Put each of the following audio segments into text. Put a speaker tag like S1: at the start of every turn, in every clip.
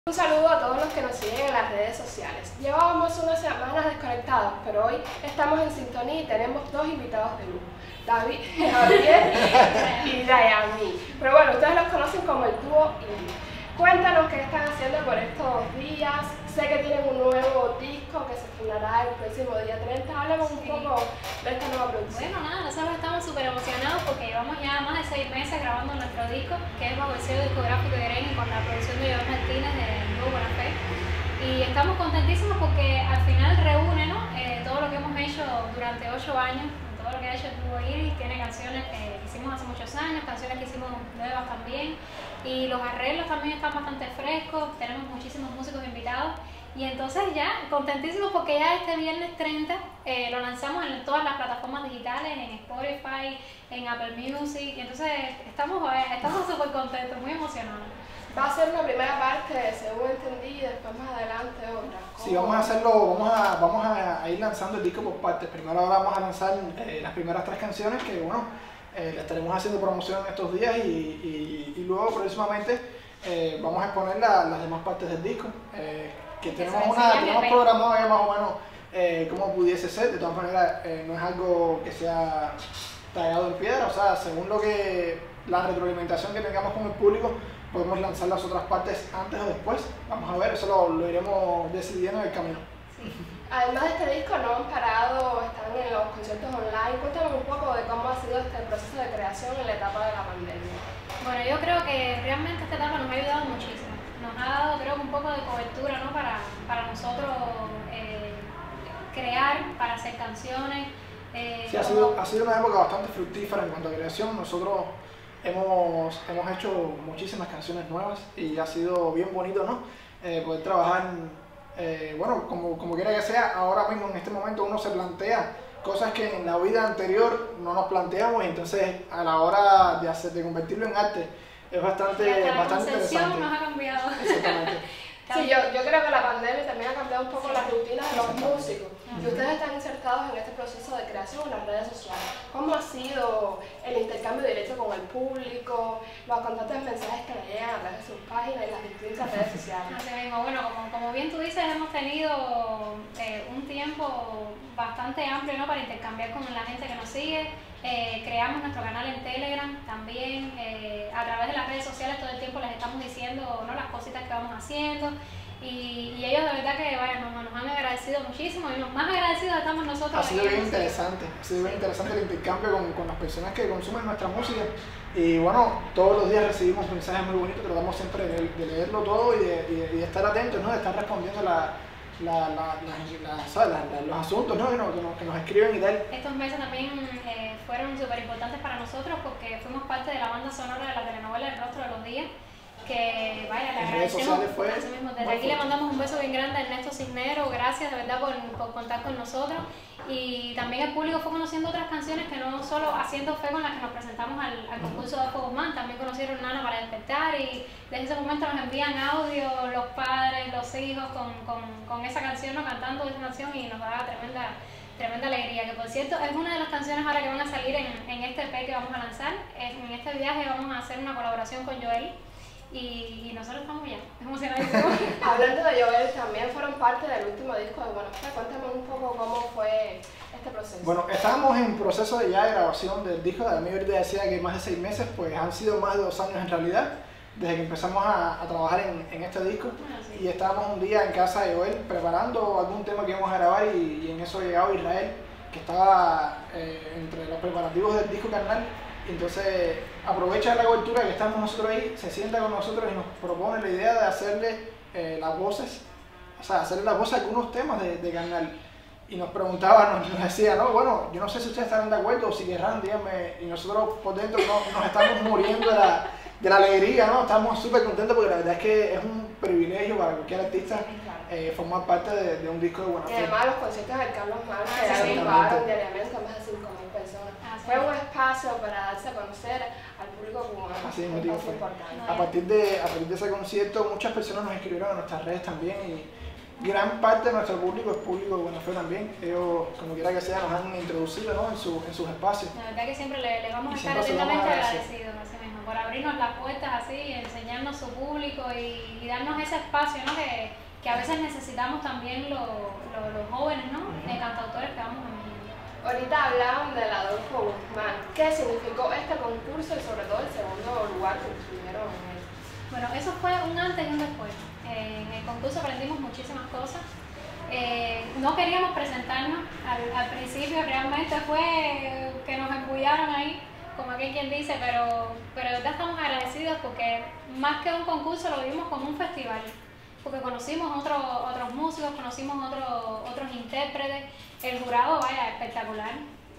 S1: Un saludo a todos los que nos siguen en las redes sociales. Llevábamos unas semanas desconectados, pero hoy estamos en sintonía y tenemos dos invitados de lujo, David, Javier y Dayami. Pero bueno, ustedes los conocen como el dúo Indie. Cuéntanos qué están haciendo por estos días. Sé que tienen un nuevo disco que se estrenará el próximo día 30. Háblanos un poco de esta nueva producción.
S2: Bueno, nada, nosotros estamos súper emocionados porque llevamos ya más de 6 meses grabando nuestro disco, que es bajo el sello discográfico de Green con la producción de Joel Martínez de Nuevo Buena Fe. Y estamos contentísimos porque al final reúne, ¿no? Todo lo que hemos hecho durante 8 años, todo lo que ha hecho el dúo Iris. Tiene canciones que hicimos hace muchos años, canciones que hicimos nuevas también. Y los arreglos también están bastante frescos, tenemos muchísimos músicos invitados. Y entonces ya contentísimos porque ya este viernes 30 lo lanzamos en todas las plataformas digitales, en Spotify, en Apple Music. Y entonces estamos súper contentos, muy emocionados.
S1: Va a ser una primera parte, según entendí, y después más adelante otra.
S3: Sí, vamos a hacerlo, vamos a ir lanzando el disco por partes. Primero ahora vamos a lanzar las primeras 3 canciones que, bueno, le estaremos haciendo promoción en estos días y luego próximamente vamos a exponer las demás partes del disco. Que tenemos programado ya más o menos cómo pudiese ser. De todas maneras, no es algo que sea tallado en piedra, o sea, según la retroalimentación que tengamos con el público, podemos lanzar las otras partes antes o después. Vamos a ver, eso lo iremos decidiendo en el camino.
S1: Sí. Además de este disco, no han parado, están en los conciertos online. Cuéntanos un poco de cómo ha sido este proceso de creación en la etapa de la pandemia.
S2: Bueno, yo creo que realmente esta etapa nos ha ayudado muchísimo. Nos ha dado, creo que un poco de cobertura, ¿no? para nosotros crear, para hacer canciones.
S3: Sí, ha sido una época bastante fructífera en cuanto a creación. Nosotros hemos hecho muchísimas canciones nuevas y ha sido bien bonito, ¿no? Poder trabajar, bueno, como quiera que sea, ahora mismo en este momento uno se plantea cosas que en la vida anterior no nos planteamos y entonces a la hora de convertirlo en arte es bastante interesante.
S2: Nos ha cambiado.
S3: Exactamente.
S1: Sí, yo creo que la pandemia también ha cambiado un poco las rutinas de los músicos. Y ustedes están insertados en este proceso de creación en las redes sociales. ¿Cómo ha sido el intercambio directo con el público, los constantes mensajes que le llegan a través de sus páginas y las distintas redes sociales?
S2: Así mismo, bueno, como bien tú dices, hemos tenido un tiempo bastante amplio, ¿no? Para intercambiar con la gente que nos sigue. Creamos nuestro canal en Telegram también, a través de las redes sociales todo el tiempo les estamos diciendo, ¿no? Las cositas que vamos haciendo y ellos de verdad que nos han agradecido muchísimo y los más agradecidos estamos nosotros.
S3: Ha sido bien interesante, el intercambio con las personas que consumen nuestra música y bueno, todos los días recibimos mensajes muy bonitos, tratamos siempre de leerlo todo y de estar atentos, ¿no? De estar respondiendo los asuntos, ¿no? que nos escriben y tal.
S2: Estos meses también fueron súper importantes para nosotros porque fuimos parte de la banda sonora de la telenovela El Rostro de los Días, que vaya, le agradecemos. Desde aquí le mandamos un beso bien grande a Ernesto Cisneros, gracias de verdad por contar con nosotros. Y también el público fue conociendo otras canciones que no solo Haciendo Fe con las que nos presentamos al concurso de Adolfo Guzmán, también conocieron Nana para despertar y desde ese momento nos envían audio los padres, los hijos con esa canción, ¿no? Cantando esa canción y nos da tremenda alegría, que por cierto es una de las canciones ahora que van a salir en este EP que vamos a lanzar. En este viaje vamos a hacer una colaboración con Joel y nosotros estamos ya emocionadísimos.
S1: Hablando de Joel, también fueron parte del último disco de Buena Fe. Cuéntame un poco cómo fue este proceso.
S3: Bueno, estábamos en proceso de grabación del disco. A mí ahorita decía que más de 6 meses, pues han sido más de 2 años en realidad, desde que empezamos a trabajar en este disco. Bueno, sí. Y estábamos un día en casa de Joel preparando algún tema que íbamos a grabar y en eso llegaba Israel, que estaba entre los preparativos del disco carnal. Entonces aprovecha la cobertura que estamos nosotros ahí, se sienta con nosotros y nos propone la idea de hacerle las voces, o sea, hacerle las voces a algunos temas de carnal. Y nos preguntaba, nos decía, no, bueno, yo no sé si ustedes estarán de acuerdo o si querrán, díganme. Y nosotros por dentro nos estamos muriendo de la alegría, ¿no? Estamos súper contentos porque la verdad es que es un privilegio para cualquier artista formar parte de un disco de Buena Fe.
S1: Y además los conciertos del Carlos Mar que agruparon diariamente a más de 5.000 personas. Fue un espacio para darse a conocer al público cubano.
S3: Así es, importante. A partir de ese concierto muchas personas nos escribieron en nuestras redes también y gran parte de nuestro público es público de Buena Fe también. Ellos, como quiera que sea, nos han introducido, ¿no? en sus espacios.
S2: La verdad que siempre le vamos a estar eternamente agradecidos. Así mismo. por abrirnos las puertas así, enseñarnos su público y darnos ese espacio, ¿no? Que a veces necesitamos también los jóvenes, ¿no? Cantautores que vamos a México.
S1: Ahorita hablaban del Adolfo Guzmán. ¿Qué significó este concurso y sobre todo el segundo lugar que obtuvieron en él?
S2: Bueno, eso fue un antes y un después. En el concurso aprendimos muchísimas cosas. No queríamos presentarnos al principio, realmente fue que nos embullaron ahí, como aquí quien dice, pero de verdad estamos agradecidos porque más que un concurso lo vimos como un festival, porque conocimos otros músicos, conocimos otros intérpretes, el jurado, vaya, espectacular.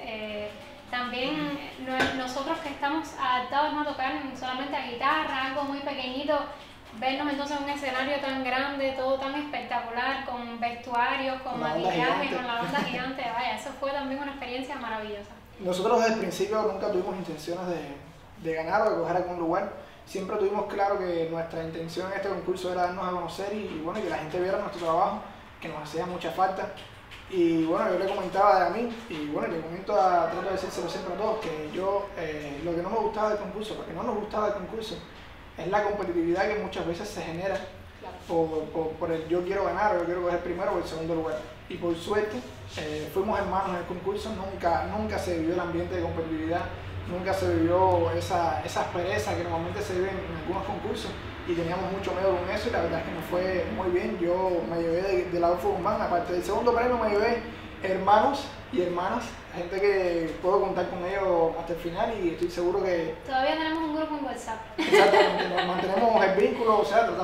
S2: También nosotros que estamos adaptados, ¿no?, a tocar solamente a guitarra, algo muy pequeñito, vernos entonces en un escenario tan grande, todo tan espectacular, con vestuarios, con maquillaje, con la banda gigante, vaya, eso fue también una experiencia maravillosa.
S3: Nosotros desde el principio nunca tuvimos intenciones de ganar o de coger algún lugar. Siempre tuvimos claro que nuestra intención en este concurso era darnos a conocer y bueno, que la gente viera nuestro trabajo, que nos hacía mucha falta. Y bueno, yo le comentaba a mí, y bueno, le comento trato de decírselo siempre a todos, que yo, lo que no me gustaba del concurso, lo que no nos gustaba del concurso, es la competitividad que muchas veces se genera por el yo quiero ganar o yo quiero coger primero o el segundo lugar. Y por suerte, fuimos hermanos en el concurso, nunca se vivió el ambiente de competitividad, nunca se vivió esa aspereza que normalmente se vive en algunos concursos y teníamos mucho miedo con eso y la verdad es que nos fue muy bien. Yo me llevé de la Adolfo Guzmán, aparte del segundo premio me llevé hermanos y hermanas, gente que puedo contar con ellos hasta el final y estoy seguro que...
S2: Todavía tenemos un grupo en WhatsApp. Exactamente,
S3: nos mantenemos el vínculo, o sea,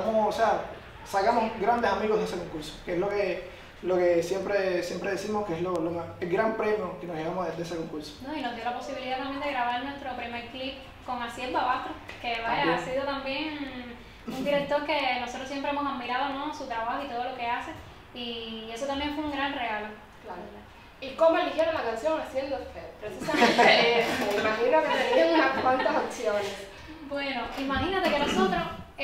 S3: sacamos grandes amigos de ese concurso, que es lo que siempre decimos que es el gran premio que nos llevamos de ese concurso.
S2: No, y nos dio la posibilidad también de grabar nuestro primer clip con Asiel Babastro, que vaya, ha sido también un director que nosotros siempre hemos admirado, ¿no?, su trabajo y todo lo que hace, y eso también fue un gran regalo.
S1: Claro. ¿Y cómo eligieron la canción Haciendo Fe? Precisamente me imagino que tenían unas cuantas opciones.
S2: Bueno, imagínate que nosotros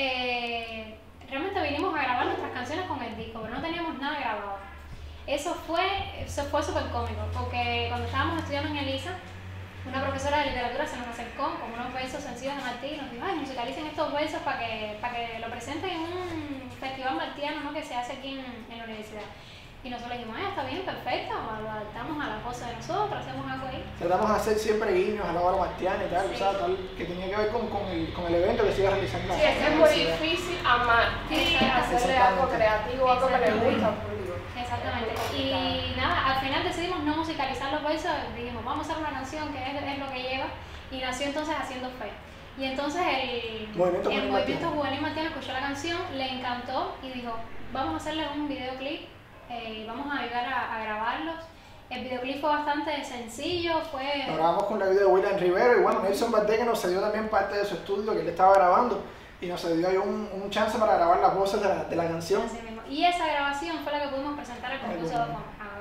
S2: realmente vinimos a grabar nuestras canciones con el disco, pero no teníamos nada grabado. Eso fue súper cómico, porque cuando estábamos estudiando en Elisa, una profesora de literatura se nos acercó con unos versos sencillos de Martí y nos dijo, ay, musicalicen estos versos para que lo presenten en un festival martiano, ¿no?, que se hace aquí en la universidad. Y nosotros dijimos, está bien, perfecto, lo adaptamos a la voz de nosotros, hacemos algo ahí.
S3: Tratamos de hacer siempre guiños a la obra martiana y tal, sí, o sea, tal, que tenía que ver con el evento que se iba realizando.
S1: Sí, es que es muy difícil amar, hacerle algo creativo, algo que le gusta al público.
S2: Exactamente. Y nada, al final decidimos no musicalizar los versos, dijimos, vamos a hacer una canción que es lo que lleva, y nació entonces Haciendo Fe. Y entonces el movimiento juvenil martiano escuchó la canción, le encantó y dijo, vamos a hacerle un videoclip. Vamos a ayudar a grabarlos. El videoclip fue bastante sencillo,
S3: Lo grabamos con la ayuda de William Rivero y bueno, Nelson Valdés, que nos cedió también parte de su estudio que él estaba grabando y nos dio ahí un chance para grabar las voces de la canción.
S2: Así mismo. Y esa grabación fue la que pudimos presentar al concurso de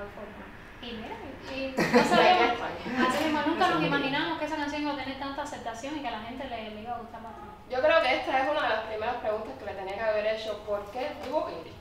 S2: y mira, no sabíamos, así mismo, nunca nos imaginamos que esa canción iba a tener tanta aceptación y que a la gente le iba a gustar bastante.
S1: Yo creo que esta es una de las primeras preguntas que le tenía que haber hecho. ¿Por qué Dúo Iris?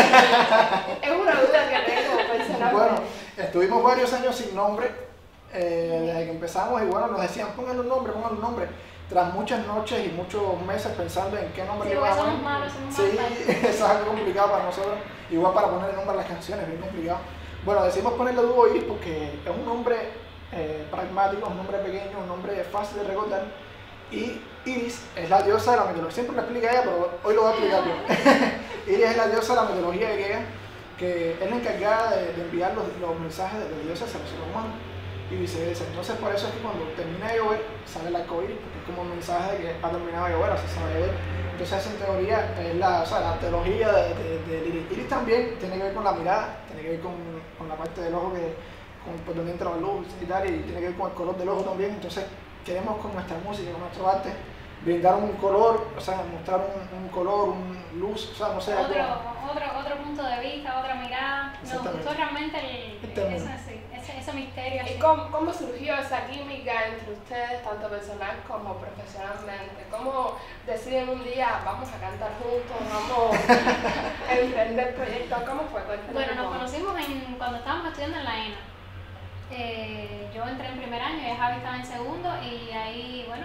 S1: Es una duda que tengo personalmente.
S3: Bueno, estuvimos varios años sin nombre, desde que empezamos y bueno, nos decían, pónganle un nombre. Tras muchas noches y muchos meses pensando en qué nombre
S2: le
S3: íbamos a
S2: poner.
S3: somos malos.
S2: Sí,
S3: eso es algo complicado para nosotros. Igual para poner el nombre a las canciones, bien complicado. Bueno, decidimos ponerle Dúo Iris porque es un nombre pragmático, un nombre pequeño, un nombre fácil de recordar. Y Iris es la diosa de la mitología, siempre lo explica ella, pero hoy lo voy a explicar yo. Iris es la diosa de la mitología griega, que es la encargada de enviar los mensajes de los dioses a los seres humanos y viceversa. Entonces por eso es que cuando termina de llover sale el arco iris, porque es como un mensaje de que ha terminado de llover, así se va a llover. Entonces en teoría es la teología de Iris. Iris también tiene que ver con la mirada, tiene que ver con la parte del ojo por donde entra la luz y tal, y tiene que ver con el color del ojo también. Entonces queremos con nuestra música, con nuestro arte, brindar un color, o sea, mostrar un color, una luz, o sea, no sé.
S2: Otro punto de vista, otra mirada. Nos gustó realmente ese misterio.
S1: ¿Y cómo surgió esa química entre ustedes, tanto personal como profesionalmente? ¿Cómo deciden un día, vamos a cantar juntos, vamos a emprender proyectos? ¿Cómo fue?
S2: Bueno, nos conocimos cuando estábamos estudiando en la ENA. Yo entré en primer año y Javi estaba en segundo y ahí, bueno,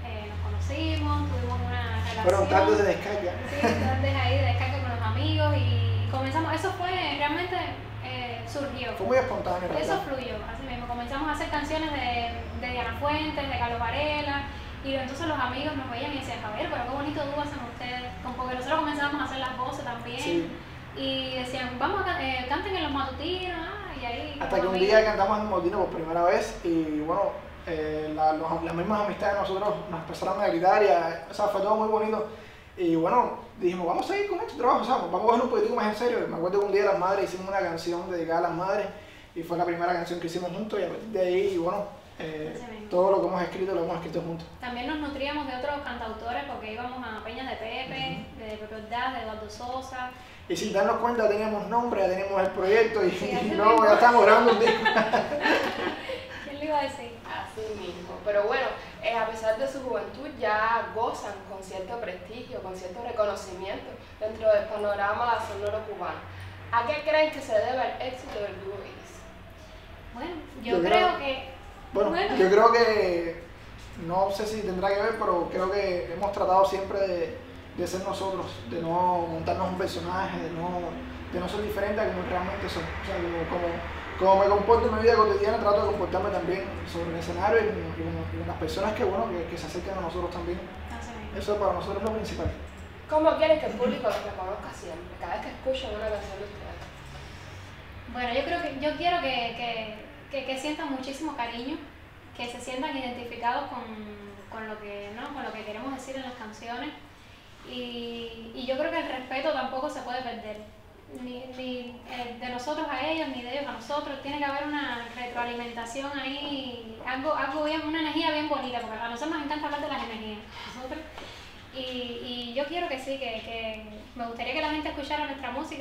S2: nos conocimos, tuvimos una relación.
S3: Fueron tardes de descarga.
S2: Sí, tardes ahí de descarga con los amigos y comenzamos, eso fue realmente, surgió.
S3: Fue muy espontáneo.
S2: Eso fluyó, así mismo. Comenzamos a hacer canciones de Diana Fuentes, de Carlos Varela, y entonces los amigos nos veían y decían, Javier, pero qué bonito dúo hacen ustedes. Porque nosotros comenzamos a hacer las voces también. Sí. Y decían, vamos a canten en los matutinos, y ahí.
S3: Hasta que un día cantamos en el matutino por primera vez y bueno, las mismas amistades de nosotros nos empezaron a gritar o sea, fue todo muy bonito. Y bueno, dijimos, vamos a seguir con este trabajo, o sea, vamos a cogerlo un poquitico más en serio. Me acuerdo que un día las madres hicimos una canción dedicada a las madres y fue la primera canción que hicimos juntos y a partir de ahí, bueno, todo lo que hemos escrito lo hemos escrito juntos.
S2: También nos nutríamos de otros cantautores porque íbamos a peñas de Pepe, de Pepe Ordaz, de Eduardo Sosa.
S3: Y sin darnos cuenta teníamos nombre, ya teníamos el proyecto y luego ya estamos grabando un disco.
S2: ¿Quién le iba a decir?
S1: Así mismo, pero bueno, a pesar de su juventud ya gozan con cierto prestigio, con cierto reconocimiento dentro del panorama sonoro cubano. ¿A qué creen que se debe el éxito del dúo Iris?
S2: Bueno, yo creo que...
S3: Bueno, yo creo que, no sé si tendrá que ver, pero creo que hemos tratado siempre de ser nosotros, de no montarnos un personaje, de no ser diferente a como realmente somos. O sea, como me comporto en mi vida cotidiana, trato de comportarme también sobre el escenario y con las personas que se acercan a nosotros también. Eso para nosotros es lo principal.
S1: ¿Cómo quieren que el público los reconozca siempre, cada vez que escuchen una canción de ustedes?
S2: Bueno, yo quiero que sientan muchísimo cariño, que se sientan identificados con lo que queremos decir en las canciones. Y yo creo que el respeto tampoco se puede perder, ni de nosotros a ellos, ni de ellos a nosotros. Tiene que haber una retroalimentación ahí, algo bien, una energía bien bonita, porque a nosotros nos encanta hablar de las energías. Y yo quiero que sí, que me gustaría que la gente escuchara nuestra música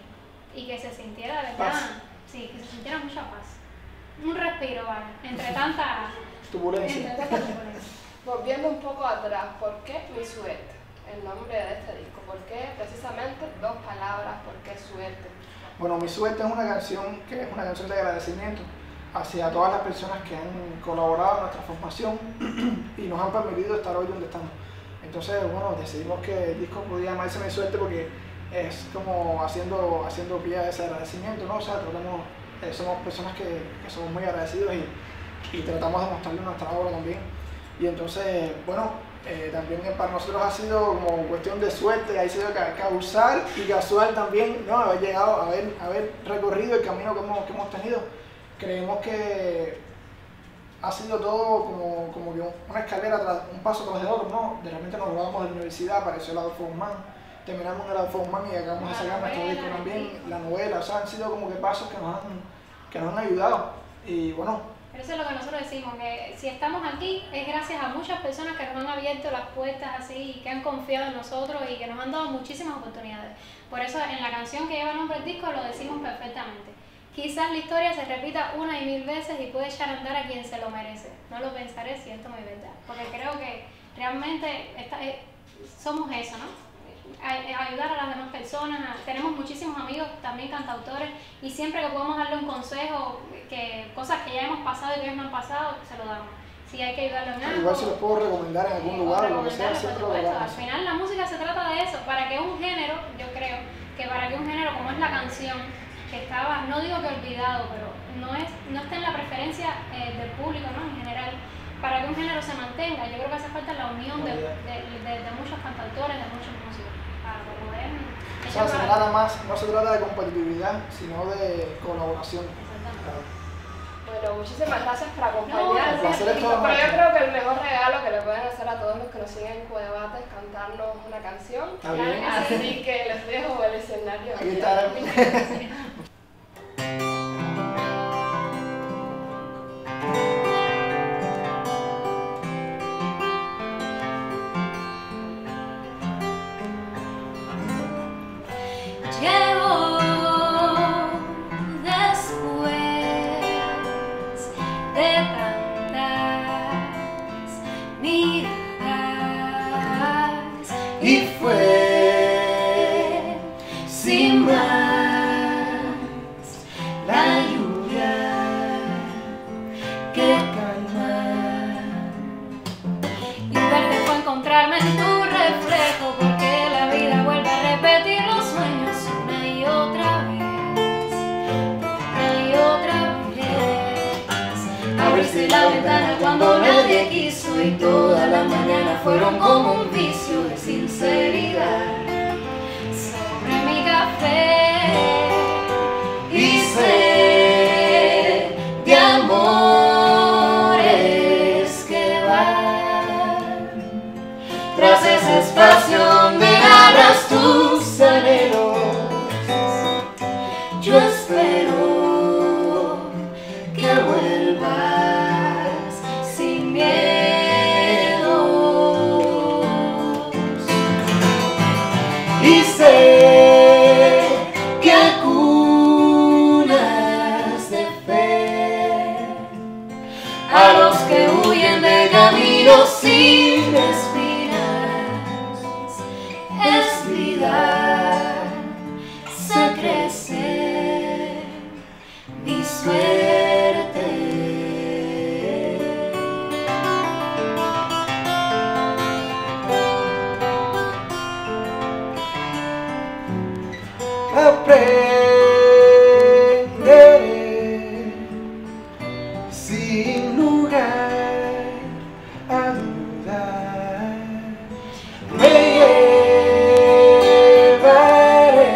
S2: y que se sintiera de verdad, sí, que se sintiera mucha paz. Un respiro, ¿vale? Entre tanta
S3: turbulencia.
S1: Volviendo un poco atrás, ¿por qué Mi Suerte? El nombre de este disco, ¿por qué precisamente dos palabras? ¿Por qué suerte?
S3: Bueno, Mi Suerte es una canción que es una canción de agradecimiento hacia todas las personas que han colaborado en nuestra formación y nos han permitido estar hoy donde estamos. Entonces, bueno, decidimos que el disco podía llamarse Mi Suerte porque es como haciendo pie a ese agradecimiento, ¿no? O sea, somos personas que somos muy agradecidos y tratamos de mostrarle nuestra obra también. Y entonces, bueno, también para nosotros ha sido como cuestión de suerte, ha sido causal y casual también, ¿no? Haber llegado, haber recorrido el camino que hemos tenido. Creemos que ha sido todo como que una escalera, un paso tras el otro, ¿no? De repente nos graduamos de la universidad, apareció el Adolfo Guzmán, terminamos en el Adolfo Guzmán y acabamos de sacar nuestro disco también, la novela, o sea, han sido como que pasos que nos han ayudado. Y bueno,
S2: pero eso es lo que nosotros decimos, que si estamos aquí es gracias a muchas personas que nos han abierto las puertas así y que han confiado en nosotros y que nos han dado muchísimas oportunidades. Por eso en la canción que lleva el nombre del disco lo decimos perfectamente. Quizás la historia se repita una y mil veces y puede echar a andar a quien se lo merece. No lo pensaré si esto me es verdad. Porque creo que realmente somos eso, ¿no? Ayudar a las demás personas. Tenemos muchísimos amigos también cantautores y siempre que podemos darle un consejo, que cosas que ya hemos pasado y que ellos no han pasado, se lo damos. Si hay que ayudarlo en algo,
S3: igual se los puedo recomendar en algún lugar, lo que sea, siempre lo damos.
S2: Al final la música se trata de eso, para que un género, yo creo que para que un género como es la canción, que estaba, no digo que olvidado, pero no está en la preferencia del público, ¿no? En general, para que un género se mantenga, yo creo que hace falta la unión de muchos cantautores, de muchos músicos, para poder...
S3: O sea, no se trata de competitividad, sino de colaboración.
S2: Exactamente.
S1: Bueno, muchísimas gracias por acompañarnos.
S3: Pero yo
S1: creo que el mejor regalo que le pueden hacer a todos los que nos siguen en Cuevata es cantarnos una canción. Así que les dejo el escenario.
S3: Aquí está.
S4: Y fue sin más la lluvia que calma y desde la ventana cuando nadie quiso, y toda la mañana fueron como un vicio de sinceridad. Sobre mi café y sed de amores que van tras ese espacio donde narras tus anhelos. Yo espero que vuelvas sin miedo y sé que acunas de fe a los que huyen de caminos sin espinas. Es vida, se crece mi suerte.
S3: Aprenderé sin lugar a dudar. Me llevaré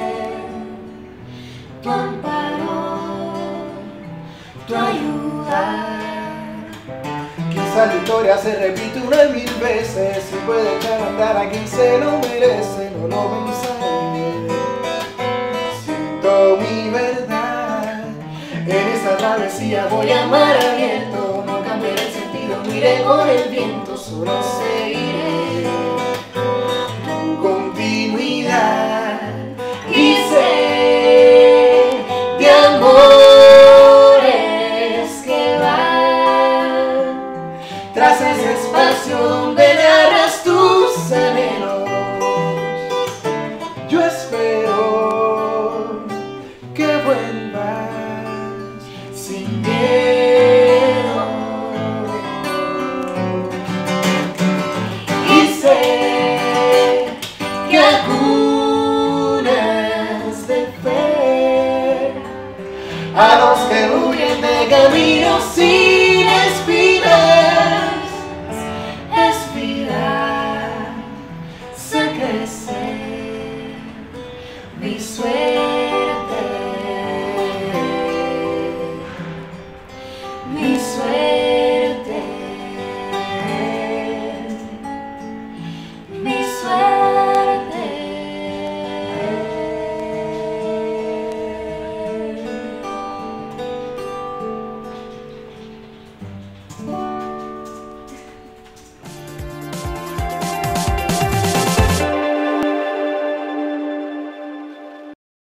S4: Tu amparo, tu ayuda.
S3: Quizá la historia se repite una y mil veces y puede echar a andar a quien se lo merece. No lo pensaré. Siento mi verdad. En esta travesía voy a mar abierto. No cambiaré el sentido, no iré con el viento. Solo seguiré tu continuidad y sé de amores que van tras ese espacio donde narras tus anhelos. Yo espero que vuelvas sin miedo y sé que acunas de fe a los que huyen de caminos sin espinas. Es vida, se crece mi sueño.